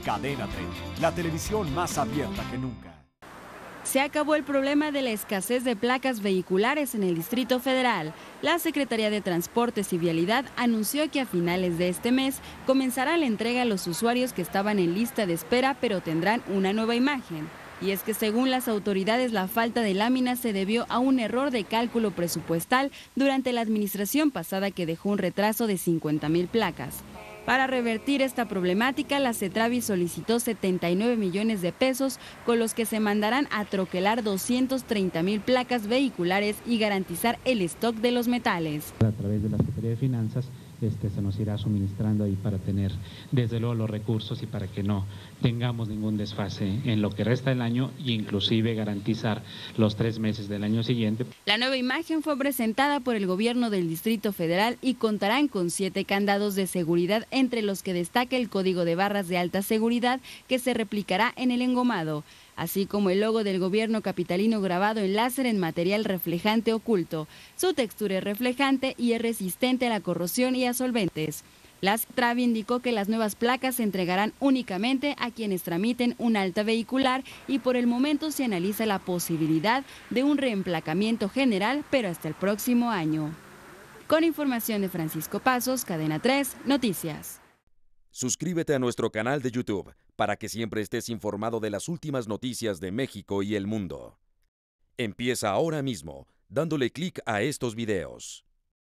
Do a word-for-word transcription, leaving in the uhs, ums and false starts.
Cadena treinta, la televisión más abierta que nunca. Se acabó el problema de la escasez de placas vehiculares en el Distrito Federal. La Secretaría de Transportes y Vialidad anunció que a finales de este mes comenzará la entrega a los usuarios que estaban en lista de espera, pero tendrán una nueva imagen. Y es que según las autoridades, la falta de láminas se debió a un error de cálculo presupuestal durante la administración pasada que dejó un retraso de cincuenta mil placas. Para revertir esta problemática, la CETRAVI solicitó setenta y nueve millones de pesos, con los que se mandarán a troquelar doscientas treinta mil placas vehiculares y garantizar el stock de los metales. A través de la Secretaría de Finanzas este, se nos irá suministrando ahí para tener desde luego los recursos y para que no tengamos ningún desfase en lo que resta del año e inclusive garantizar los tres meses del año siguiente. La nueva imagen fue presentada por el gobierno del Distrito Federal y contarán con siete candados de seguridad, entre los que destaca el código de barras de alta seguridad que se replicará en el engomado, así como el logo del gobierno capitalino grabado en láser en material reflejante oculto. Su textura es reflejante y es resistente a la corrosión y a solventes. La CETRAVI indicó que las nuevas placas se entregarán únicamente a quienes tramiten un alta vehicular y por el momento se analiza la posibilidad de un reemplacamiento general, pero hasta el próximo año. Con información de Francisco Pasos, Cadena tres Noticias. Suscríbete a nuestro canal de YouTube para que siempre estés informado de las últimas noticias de México y el mundo. Empieza ahora mismo dándole clic a estos videos.